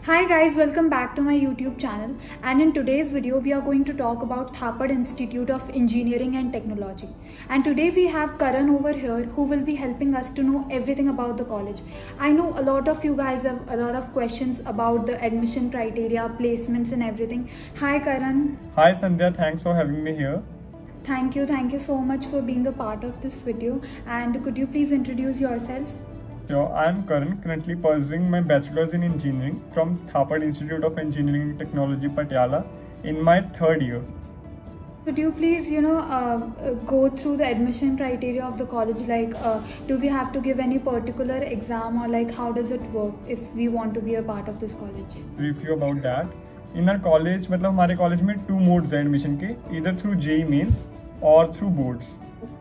Hi guys, welcome back to my YouTube channel, and in today's video we are going to talk about Thapad Institute of Engineering and Technology. And today we have Karan over here who will be helping us to know everything about the college. I know a lot of you guys have a lot of questions about the admission criteria, placements and everything. Hi Karan. Hi Sandhya, thanks for having me here. Thank you so much for being a part of this video, and could you please introduce yourself? Sure, I am Karan, currently pursuing my bachelor's in engineering from Thapad Institute of Engineering and Technology, Patiala, in my third year. Could you please, go through the admission criteria of the college? Like, do we have to give any particular exam, or like how does it work if we want to be a part of this college? Brief you about that. In our college, मतलब हमारे college में 2 modes हैं admission के, either through JEE Mains or through boards.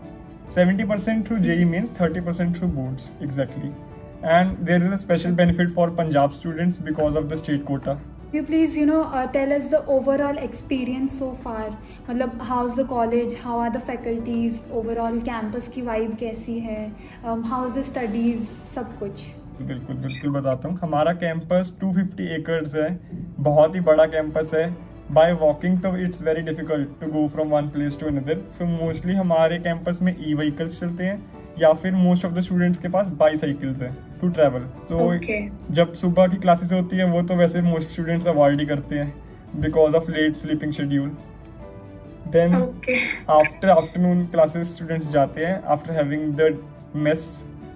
70% through JEE Mains, 30% through boards, exactly. And there is a special benefit for Punjab students because of the state quota. Could you please, tell us the overall experience so far? मतलब how's the college? How are the faculties? Overall campus की vibe कैसी है? How's the studies? सब कुछ. बिल्कुल बताता हूँ. हमारा कैंपस 250 एकर्स है, बहुत ही बड़ा कैंपस है. By walking तो it's very difficult to go from one place to another. So mostly हमारे कैंपस में e-vehicles चलते हैं या फिर most of the students के पास bicycles हैं to travel. So जब सुबह की क्लासेस होती है वो तो वैसे most students avoid ही करते हैं because of late sleeping schedule. Then after afternoon classes students जाते हैं after having the mess.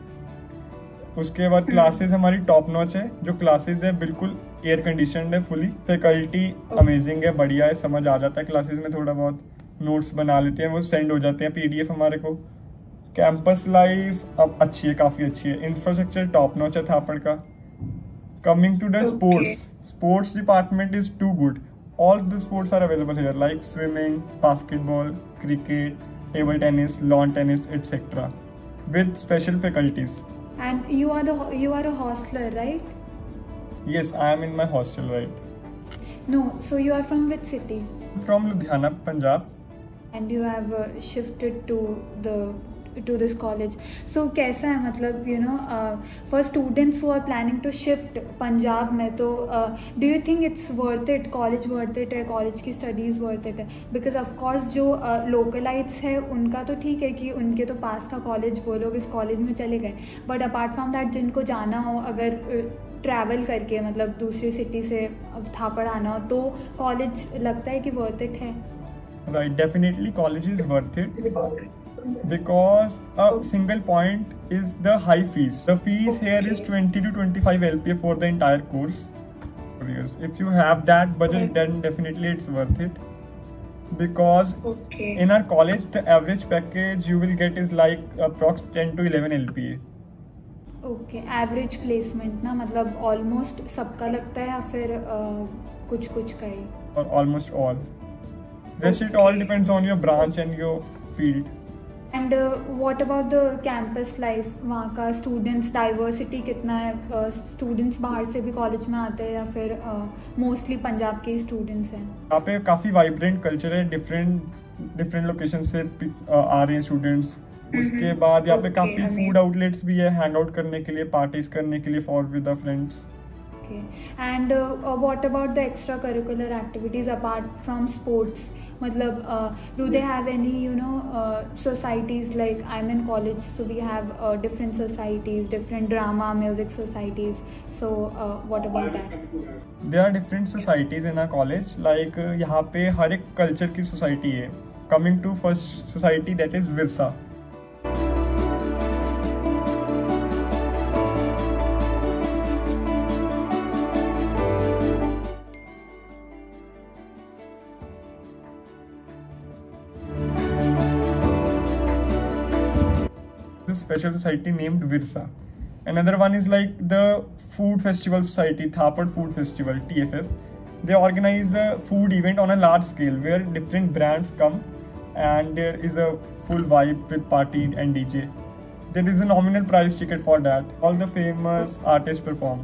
उसके बाद क्लासेस हमारी टॉप नॉच है. जो क्लासेस है बिल्कुल एयर कंडीशनड है, फुली. फैकल्टी अमेजिंग है, बढ़िया है, समझ आ जाता है क्लासेस में. थोड़ा बहुत नोट्स बना लेते हैं, वो सेंड हो जाते हैं PDF हमारे को. कैंपस लाइफ अब अच्छी है, काफ़ी अच्छी है. इंफ्रास्ट्रक्चर टॉप नॉच है थापड़ का. Coming to the sports department is too good. All the sports are available here like swimming, basketball, cricket, table tennis, lawn tennis etcetera with special faculties. And you are a hostler, right? Yes, I am in my hostel, right? No, so you are from which city? From Ludhiana, Punjab. And you have shifted to this college. So कैसा है मतलब for students who are planning to shift Punjab में, तो do you think it's worth it? College worth it है? College की studies worth it है? Because of course जो localites है उनका तो ठीक है कि उनके तो पास था college, वो लोग इस college में चले गए. But apart from that जिनको जाना हो, अगर ट्रैवल करके मतलब दूसरी सिटी से थापड़ आना हो, तो कॉलेज लगता है कि वर्थ इट है? Right, definitely college is worth it. Because a single point is the high fees. The fees here is 20 to 25 LPA for the entire course. If you have that budget, then definitely it's worth it. Because in our college, the average package you will get is like approx 10 to 11 LPA. Okay, average placement ना मतलब almost सबका लगता है या फिर कुछ का ही? Or almost all. Rest it all depends on your branch and your field. And what about the campus life? वहाँ का students diversity कितना है? Students बाहर से भी college में आते हैं या फिर mostly पंजाब के students हैं? यहाँ पे काफ़ी vibrant culture है, different locations से आ रहे हैं students. उसके बाद यहाँ पे काफ़ी food outlets भी है, hang out करने के लिए, parties करने के लिए for with the friends. Okay. And what about the extracurricular activities apart from sports? मतलब do they have any societies? Like I'm in college, so we have different societies, different drama, music societies. So what about that? There are different societies in our college. Like यहाँ पे हर एक culture की society है. Coming to first society, that is Virsa. Special society named Virsa. Another one is like the Food Festival Society, Thapad Food Festival, TFF. They organize a food event on a large scale where different brands come and there is a full vibe with party and DJ. There is a nominal price ticket for that. All the famous artists perform.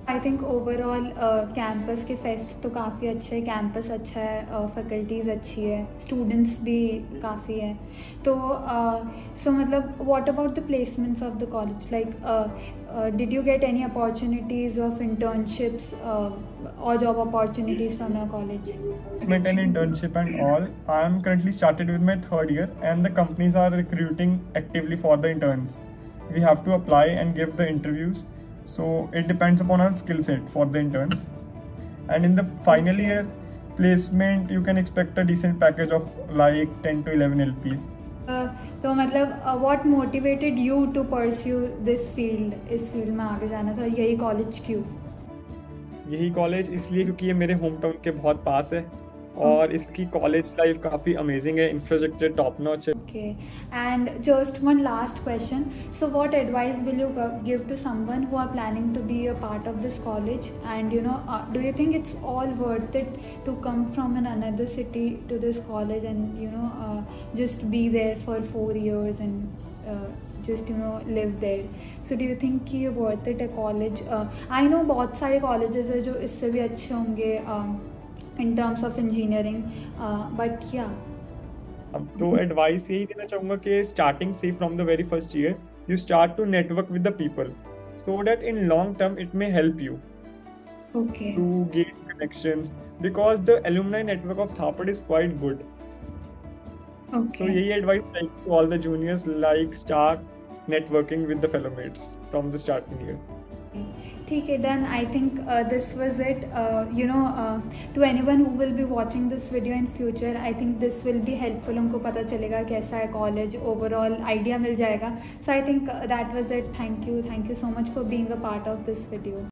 I think overall campus के fest तो काफ़ी अच्छे है, campus अच्छा है, faculties अच्छी है, students भी काफ़ी है। तो सो मतलब what about the placements of the college, like did you get any opportunities of internships or job opportunities from your college? Placement and internship and all. I am currently started with my third year, and the companies are recruiting actively for the interns. We have to apply and give the interviews, so it depends upon our skill set for the interns. And in the final year placement, you can expect a decent package of like 10 to 11 LP. तो मतलब what motivated you to pursue this field, इस field में आगे जाना था, यही college क्यों? यही कॉलेज इसलिए क्योंकि ये मेरे होम टाउन के बहुत पास है और इसकी कॉलेज लाइफ काफ़ी अमेजिंग है, इंफ्रास्ट्रक्चर टॉप नॉच है। Okay, and just one last question, so what advice will you give to someone who are planning to be a part of this college, and you know do you think it's all worth it to come from an another city to this college and you know just be there for 4 years and just you know live there? So do you think कि ये worth it है college? I know बहुत सारे colleges है जो इससे भी अच्छे होंगे in terms of engineering, but yeah. अब तो एडवाइस यही देना चाहूँगा कि स्टार्टिंग से from the very first year you start to network with the people so that in long term it may help you Okay. to gain connections, because the alumni network of Thapad is quite good. Okay. So यही advice to all the juniors, like start networking with the fellow mates from the starting year. ठीक है, done. I think this was it. You know to anyone who will be watching this video in future, I think this will be helpful. उनको पता चलेगा कैसा है college, overall idea मिल जाएगा. So I think that was it. Thank you so much for being a part of this video.